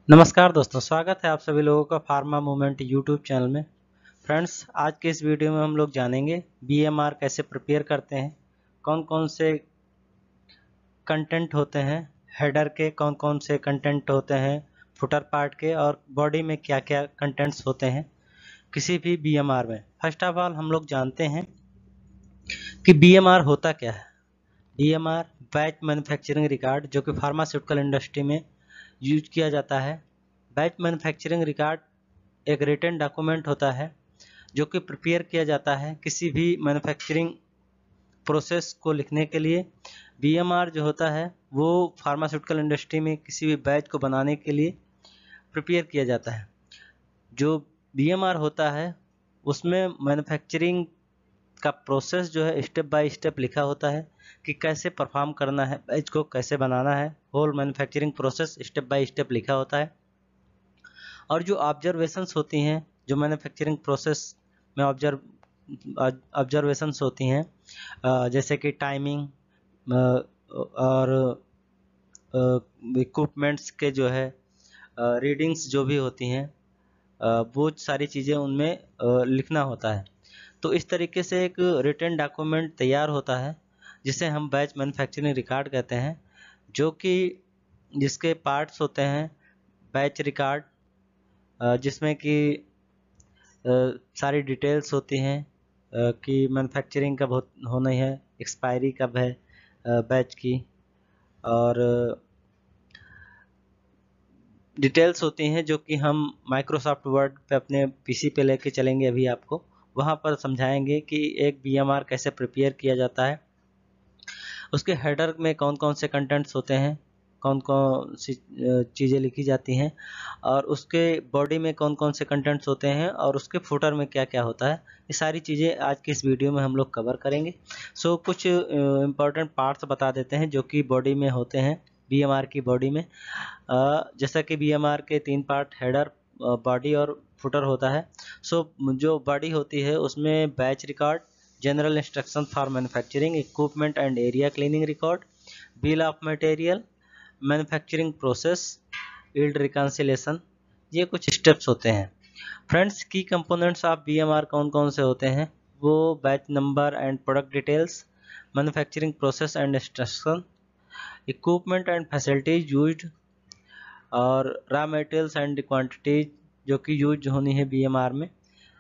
नमस्कार दोस्तों, स्वागत है आप सभी लोगों का फार्मा मूवमेंट यूट्यूब चैनल में। फ्रेंड्स, आज के इस वीडियो में हम लोग जानेंगे बीएमआर कैसे प्रिपेयर करते हैं, कौन कौन से कंटेंट होते हैं, हेडर के कौन कौन से कंटेंट होते हैं, फुटर पार्ट के और बॉडी में क्या क्या कंटेंट्स होते हैं किसी भी बीएमआर में। फर्स्ट ऑफ ऑल हम लोग जानते हैं कि बीएमआर होता क्या है। बीएमआर बैच मैन्युफैक्चरिंग रिकॉर्ड, जो कि फार्मास्यूटिकल इंडस्ट्री में यूज किया जाता है। बैच मैन्युफैक्चरिंग रिकॉर्ड एक रिटन डॉक्यूमेंट होता है जो कि प्रिपेयर किया जाता है किसी भी मैन्युफैक्चरिंग प्रोसेस को लिखने के लिए। बीएमआर जो होता है वो फार्मास्यूटिकल इंडस्ट्री में किसी भी बैच को बनाने के लिए प्रिपेयर किया जाता है। जो बीएमआर होता है उसमें मैन्युफैक्चरिंग का प्रोसेस जो है स्टेप बाय स्टेप लिखा होता है कि कैसे परफॉर्म करना है, बैच को कैसे बनाना है। Whole manufacturing process step by step लिखा होता है। और जो ऑब्जर्वेशंस होती हैं, जो मैन्युफैक्चरिंग प्रोसेस में ऑब्जर्वेशंस होती हैं, जैसे कि टाइमिंग और इक्विपमेंट्स के जो है रीडिंग्स जो भी होती हैं, वो सारी चीज़ें उनमें लिखना होता है। तो इस तरीके से एक रिटन डॉक्यूमेंट तैयार होता है जिसे हम बैच मैन्युफैक्चरिंग रिकॉर्ड कहते हैं, जो कि जिसके पार्ट्स होते हैं बैच रिकॉर्ड, जिसमें कि सारी डिटेल्स होती हैं कि मैन्युफैक्चरिंग कब होनी है, एक्सपायरी कब है बैच की, और डिटेल्स होती हैं जो कि हम माइक्रोसॉफ्ट वर्ड पे अपने पीसी पे लेके चलेंगे। अभी आपको वहाँ पर समझाएंगे कि एक बीएमआर कैसे प्रिपेयर किया जाता है, उसके हेडर में कौन कौन से कंटेंट्स होते हैं, कौन कौन सी चीज़ें लिखी जाती हैं, और उसके बॉडी में कौन कौन से कंटेंट्स होते हैं, और उसके फुटर में क्या क्या होता है। ये सारी चीज़ें आज की इस वीडियो में हम लोग कवर करेंगे। सो कुछ इम्पॉर्टेंट पार्ट्स बता देते हैं जो कि बॉडी में होते हैं, बीएमआर की बॉडी में। जैसा कि बीएमआर के 3 पार्ट हेडर, बॉडी और फुटर होता है। सो जो बॉडी होती है उसमें batch record, general instruction for manufacturing, equipment and area cleaning record, bill of material, manufacturing process, yield reconciliation, ये कुछ स्टेप्स होते हैं। फ्रेंड्स, की कंपोनेंट्स ऑफ बीएमआर कौन कौन से होते हैं? वो batch number and product details, manufacturing process and instruction, equipment and facilities used, और रॉ मटेरियल्स एंड क्वांटिटीज जो कि यूज होनी है बीएमआर में,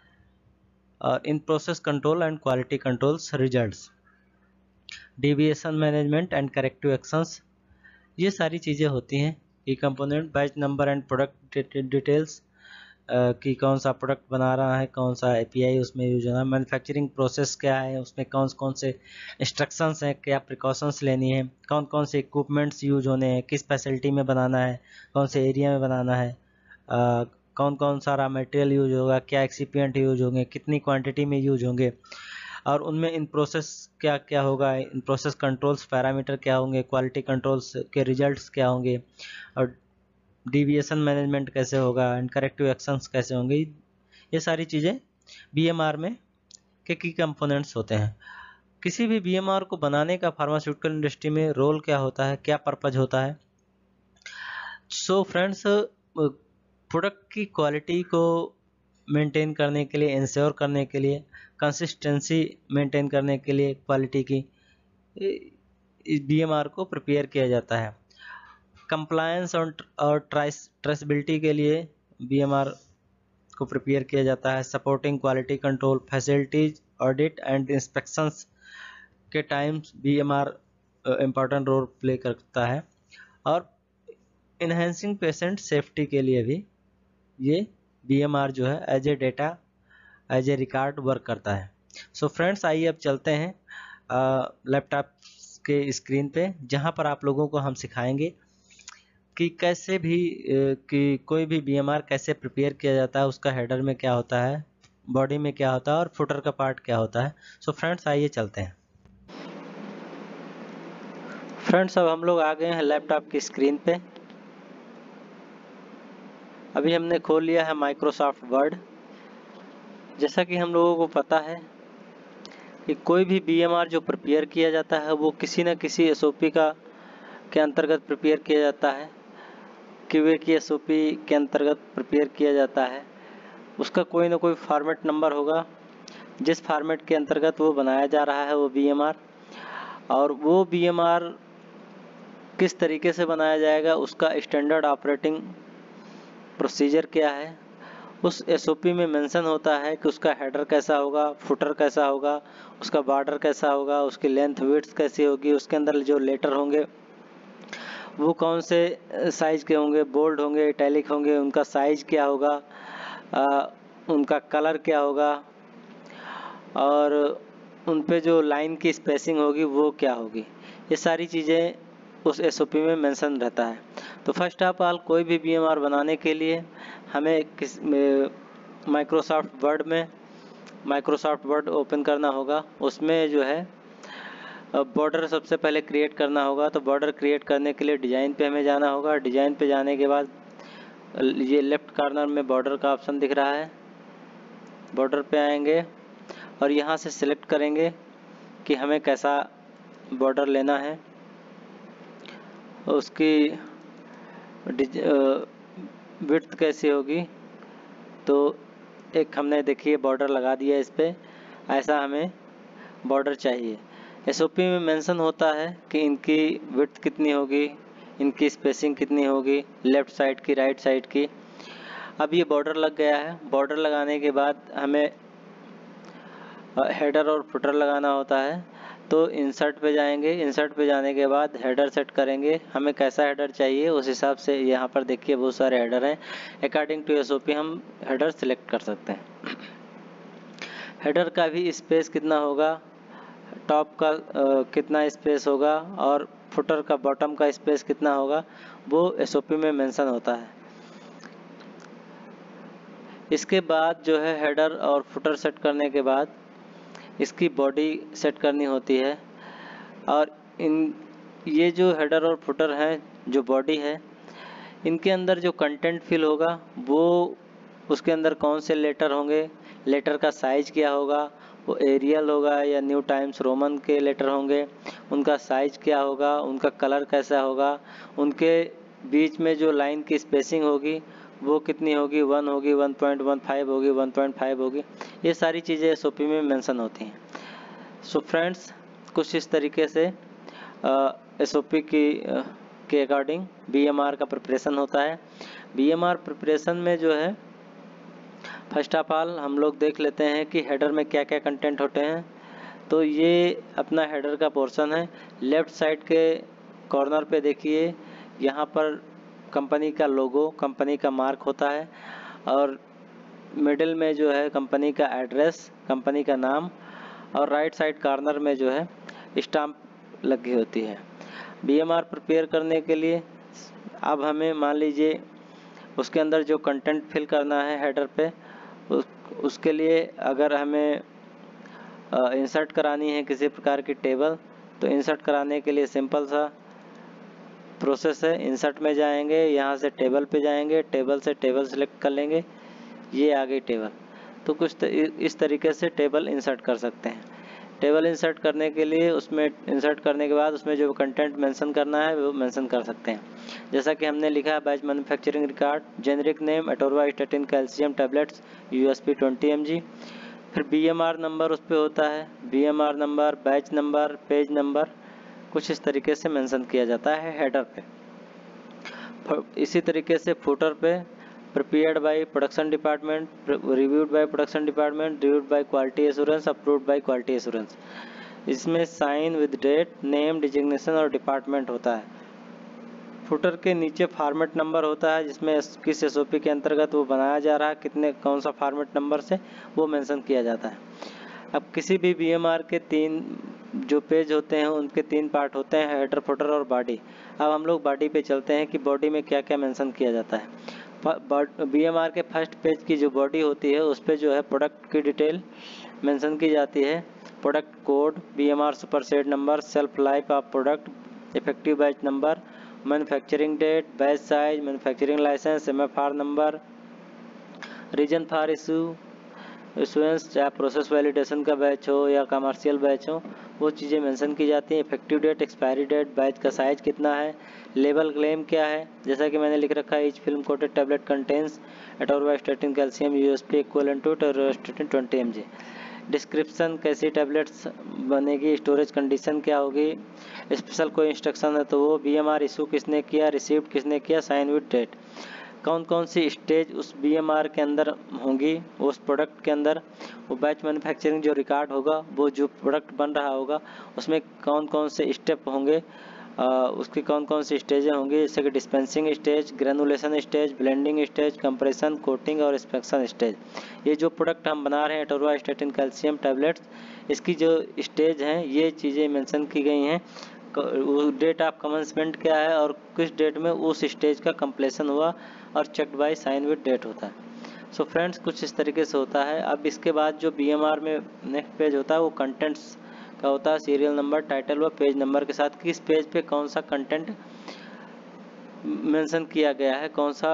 और in process control and quality controls results, deviation management and corrective actions, ये सारी चीज़ें होती हैं। ये component batch number and product details कि कौन सा प्रोडक्ट बना रहा है, कौन सा एपीआई उसमें यूज होना है, मैन्युफैक्चरिंग प्रोसेस क्या है, उसमें कौन कौन से इंस्ट्रक्शंस हैं, क्या प्रिकॉशंस लेनी है, कौन कौन से इक्विपमेंट्स यूज होने हैं, किस फैसिलिटी में बनाना है, कौन से एरिया में बनाना है, कौन कौन सा रॉ मटेरियल यूज होगा, क्या एक्सीपिएंट यूज होंगे, कितनी क्वांटिटी में यूज होंगे, और उनमें इन प्रोसेस क्या क्या होगा, इन प्रोसेस कंट्रोल्स पैरामीटर क्या होंगे, क्वालिटी कंट्रोल्स के रिजल्ट्स क्या होंगे, और डिविएशन मैनेजमेंट कैसे होगा, एंड करेक्टिव एक्शंस कैसे होंगे। ये सारी चीज़ें बीएमआर में के की कंपोनेंट्स होते हैं। किसी भी बीएमआर को बनाने का फार्मास्यूटिकल इंडस्ट्री में रोल क्या होता है, क्या पर्पज होता है? सो फ्रेंड्स, प्रोडक्ट की क्वालिटी को मेंटेन करने के लिए, इंश्योर करने के लिए, कंसिस्टेंसी मेंटेन करने के लिए क्वालिटी की, इस बीएमआर को प्रिपेयर किया जाता है। कंप्लायंस और ट्रेसेबिलिटी के लिए बीएमआर को प्रिपेयर किया जाता है। Supporting quality control, facilities audit and inspections के times BMR important role play करता है। और इन्हेंसिंग पेशेंट सेफ्टी के लिए भी ये बीएमआर जो है as a data, as a record work करता है। सो फ्रेंड्स, आइए अब चलते हैं लैपटॉप के स्क्रीन पे, जहाँ पर आप लोगों को हम सिखाएंगे कि कैसे भी कि कोई भी बीएमआर कैसे प्रिपेयर किया जाता है, उसका हेडर में क्या होता है, बॉडी में क्या होता है, और फुटर का पार्ट क्या होता है। सो फ्रेंड्स, आइए चलते हैं। फ्रेंड्स, अब हम लोग आ गए हैं लैपटॉप की स्क्रीन पे। अभी हमने खोल लिया है माइक्रोसॉफ्ट वर्ड। जैसा कि हम लोगों को पता है कि कोई भी बीएमआर जो प्रिपेयर किया जाता है वो किसी न किसी एसओपी के अंतर्गत प्रिपेयर किया जाता है। QA की SOP के अंतर्गत प्रिपेयर किया जाता है, उसका कोई ना कोई फॉर्मेट नंबर होगा। जिस फॉर्मेट के अंतर्गत वो बनाया जा रहा है वो BMR, और वो BMR किस तरीके से बनाया जाएगा, उसका स्टैंडर्ड ऑपरेटिंग प्रोसीजर क्या है, उस SOP में मेंशन होता है कि उसका हेडर कैसा होगा, फुटर कैसा होगा, उसका बॉर्डर कैसा होगा, उसकी लेंथ विड्थ कैसी होगी, उसके अंदर जो लेटर होंगे वो कौन से साइज के होंगे, बोल्ड होंगे, इटैलिक होंगे, उनका साइज क्या होगा, उनका कलर क्या होगा, और उन पे जो लाइन की स्पेसिंग होगी वो क्या होगी। ये सारी चीज़ें उस SOP में मेंशन रहता है। तो फर्स्ट ऑफ ऑल कोई भी BMR बनाने के लिए हमें माइक्रोसॉफ्ट वर्ड ओपन करना होगा। उसमें जो है बॉर्डर सबसे पहले क्रिएट करना होगा। तो बॉर्डर क्रिएट करने के लिए डिज़ाइन पे हमें जाना होगा। डिज़ाइन पे जाने के बाद ये लेफ्ट कॉर्नर में बॉर्डर का ऑप्शन दिख रहा है, बॉर्डर पे आएंगे और यहाँ से सिलेक्ट करेंगे कि हमें कैसा बॉर्डर लेना है। उसकी विड्थ कैसी होगी, तो एक हमने देखिए बॉर्डर लगा दिया इस पे, ऐसा हमें बॉर्डर चाहिए। SOP में मेंशन होता है कि इनकी विड्थ कितनी होगी, इनकी स्पेसिंग कितनी होगी, लेफ़्ट साइड की, राइट साइड की। अब ये बॉर्डर लग गया है। बॉर्डर लगाने के बाद हमें हेडर और फुटर लगाना होता है। तो इंसर्ट पे जाएंगे, इंसर्ट पे जाने के बाद हेडर सेट करेंगे, हमें कैसा हेडर चाहिए उस हिसाब से। यहाँ पर देखिए बहुत सारे हेडर हैं, अकॉर्डिंग टू SOP हम हेडर सेलेक्ट कर सकते हैं। हेडर का भी स्पेस कितना होगा, टॉप का कितना स्पेस होगा और फुटर का बॉटम का स्पेस कितना होगा, वो SOP में मेंशन होता है। इसके बाद जो है हेडर और फुटर सेट करने के बाद इसकी बॉडी सेट करनी होती है। और ये जो हेडर और फुटर हैं, जो बॉडी है, इनके अंदर जो कंटेंट फिल होगा वो उसके अंदर कौन से लेटर होंगे, लेटर का साइज क्या होगा, वो एरियल होगा या न्यू टाइम्स रोमन के लेटर होंगे, उनका साइज क्या होगा, उनका कलर कैसा होगा, उनके बीच में जो लाइन की स्पेसिंग होगी वो कितनी होगी, 1 होगी, 1.15 होगी, 1.5 होगी। ये सारी चीज़ें SOP में मेंशन होती हैं। सो फ्रेंड्स, कुछ इस तरीके से SOP के अकॉर्डिंग BMR का प्रिपरेशन होता है। BMR प्रिपरेशन में जो है फर्स्ट ऑफ ऑल हम लोग देख लेते हैं कि हेडर में क्या क्या कंटेंट होते हैं। तो ये अपना हेडर का पोर्शन है। लेफ़्ट साइड के कॉर्नर पे देखिए, यहाँ पर कंपनी का लोगो, कंपनी का मार्क होता है, और मिडिल में जो है कंपनी का एड्रेस, कंपनी का नाम, और राइट साइड कॉर्नर में जो है स्टाम्प लगी होती है। BMR प्रिपेयर करने के लिए अब हमें मान लीजिए उसके अंदर जो कंटेंट फिल करना है हेडर पे, उसके लिए अगर हमें इंसर्ट करानी है किसी प्रकार की टेबल, तो इंसर्ट कराने के लिए सिंपल सा प्रोसेस है। इंसर्ट में जाएंगे, यहाँ से टेबल पे जाएंगे, टेबल से टेबल सेलेक्ट कर लेंगे, ये आ गई टेबल। तो कुछ इस तरीके से टेबल इंसर्ट कर सकते हैं। टेबल इंसर्ट करने के लिए उसमें इंसर्ट करने के बाद उसमें जो कंटेंट मेंशन करना है वो मेंशन कर सकते हैं। जैसा कि हमने लिखा है, batch manufacturing record, generic name atorvastatin calcium tablets USP 20 mg। फिर BMR नंबर उस पर होता है, BMR number, batch number, page number, कुछ इस तरीके से मेंशन किया जाता है हेडर पे। इसी तरीके से फुटर पे prepared by production department, reviewed by production department, reviewed by quality assurance, approved by quality assurance। इसमें sign with date, name, designation और डिपार्टमेंट होता है। फुटर के नीचे फॉर्मेट नंबर होता है, जिसमें किस SOP के अंतर्गत वो बनाया जा रहा है, कितने कौन सा फॉर्मेट नंबर से, वो मेंशन किया जाता है। अब किसी भी BMR के 3 जो पेज होते हैं उनके 3 पार्ट होते हैं, हेडर, फुटर और बॉडी। अब हम लोग बॉडी पे चलते हैं कि बॉडी में क्या क्या मेंशन किया जाता है। BMR के फर्स्ट पेज की जो बॉडी होती है उस पर जो है प्रोडक्ट की डिटेल मेंशन की जाती है, product code, BMR super set number, self life of product, effective batch number, manufacturing date, batch size, manufacturing licence, MFR number, reason for issuance, चाहे प्रोसेस वैलिडेशन का बैच हो या कमर्शियल बैच हो, वो चीज़ें मेंशन की जाती हैं। Effective date, expiry date, batch का साइज कितना है, लेवल क्लेम क्या है, जैसा कि मैंने लिख रखा है each film coated tablet contains atorvastatin calcium USP equivalent to atorvastatin 20 mg। Description कैसी टैबलेट्स बनेगी, स्टोरेज कंडीशन क्या होगी, स्पेशल कोई इंस्ट्रक्शन है तो वो, बीएमआर इशू किसने किया, रिसीव्ड किसने किया, साइन विद डेट, कौन कौन सी स्टेज उस बीएमआर के अंदर होंगी, उस प्रोडक्ट के अंदर, वो बैच मैन्युफैक्चरिंग जो रिकॉर्ड होगा, वो जो प्रोडक्ट बन रहा होगा उसमें कौन कौन से स्टेप होंगे, उसकी कौन कौन सी स्टेजें होंगी, जैसे कि dispensing stage, granulation stage, blending stage, compression, coating और इंस्पेक्शन स्टेज। ये जो प्रोडक्ट हम बना रहे हैं एटोरवास्टेटिन कैल्शियम टैबलेट्स, इसकी जो स्टेज हैं ये चीज़ें मेंशन की गई हैं। डेट ऑफ कमेंसमेंट क्या है और किस डेट में उस स्टेज का कंप्लीशन हुआ, और checked by sign with date होता है। सो फ्रेंड्स, कुछ इस तरीके से होता है। अब इसके बाद जो बीएमआर में नेक्स्ट पेज होता है वो कंटेंट्स का होता है, सीरियल नंबर, टाइटल व पेज नंबर के साथ किस पेज पे कौन सा कंटेंट मेंशन किया गया है, कौन सा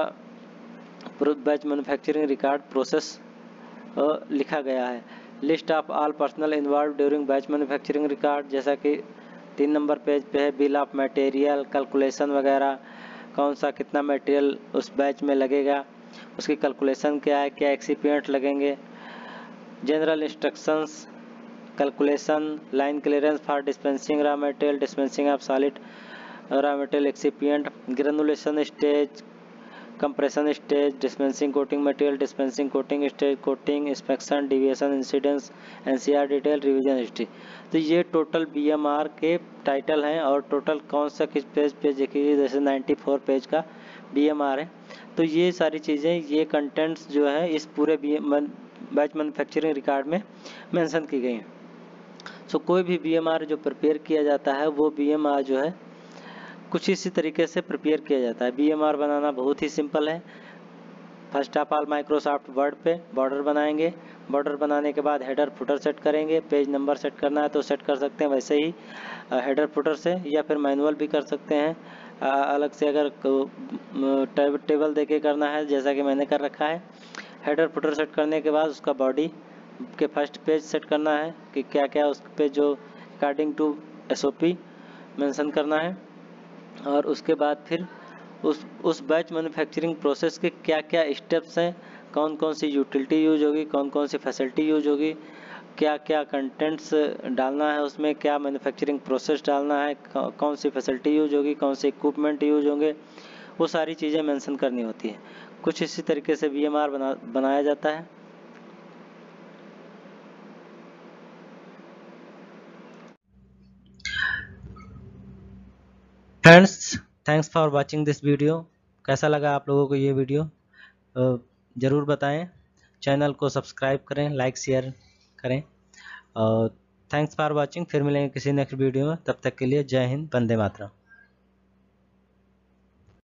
बैच मैन्युफैक्चरिंग रिकॉर्ड प्रोसेस लिखा गया है। List of all personal involve during batch manufacturing record, जैसा कि 3 नंबर पेज पे है, बिल ऑफ मटेरियल, कैलकुलेशन वगैरह, कौन सा कितना मटेरियल उस बैच में लगेगा, उसकी कैलकुलेशन क्या है, क्या एक्सिपिएंट लगेंगे, general instructions, calculation, line clearance for dispensing raw material, dispensing of solid raw material excipient, granulation stage, compression stage, dispensing coating material, dispensing coating stage, coating, inspection, deviation, incidents, NCR detail, revision history. तो ये total BMR के title हैं और total कौन सा किस page पे देखिए, जैसे 94 पेज का बीएमआर है। तो ये सारी चीज़ें, ये कंटेंट्स जो है इस पूरे बैच मैन्युफैक्चरिंग रिकॉर्ड में मेंशन की गई हैं। सो कोई भी बीएमआर जो प्रिपेयर किया जाता है वो बीएमआर जो है कुछ इसी तरीके से प्रिपेयर किया जाता है। बीएमआर बनाना बहुत ही सिंपल है। First of all Microsoft Word पे बॉर्डर बनाएंगे, बॉर्डर बनाने के बाद हेडर फुटर सेट करेंगे, पेज नंबर सेट करना है तो सेट कर सकते हैं वैसे ही हेडर फुटर से, या फिर मैनुअल भी कर सकते हैं अलग से, अगर टेबल देके करना है जैसा कि मैंने कर रखा है। हेडर फुटर सेट करने के बाद उसका बॉडी के फर्स्ट पेज सेट करना है कि क्या क्या उस पे जो अकॉर्डिंग टू एसओपी मेंशन करना है, और उसके बाद फिर उस बैच मैन्युफैक्चरिंग प्रोसेस के क्या क्या स्टेप्स हैं, कौन कौन सी यूटिलिटी यूज होगी, कौन कौन सी फैसिलिटी यूज होगी, क्या क्या कंटेंट्स डालना है उसमें, क्या मैन्युफैक्चरिंग प्रोसेस डालना है, कौन सी फैसिलिटी यूज होगी, कौन से इक्विपमेंट यूज होंगे, वो सारी चीज़ें मेंशन करनी होती है। कुछ इसी तरीके से बीएमआर बनाया जाता है। Friends, thanks for watching this video. कैसा लगा आप लोगों को ये वीडियो, ज़रूर बताएं। चैनल को सब्सक्राइब करें, लाइक शेयर करें, और थैंक्स फॉर वाचिंग। फिर मिलेंगे किसी नेक्स्ट वीडियो में, तब तक के लिए जय हिंद, वंदे मातरम।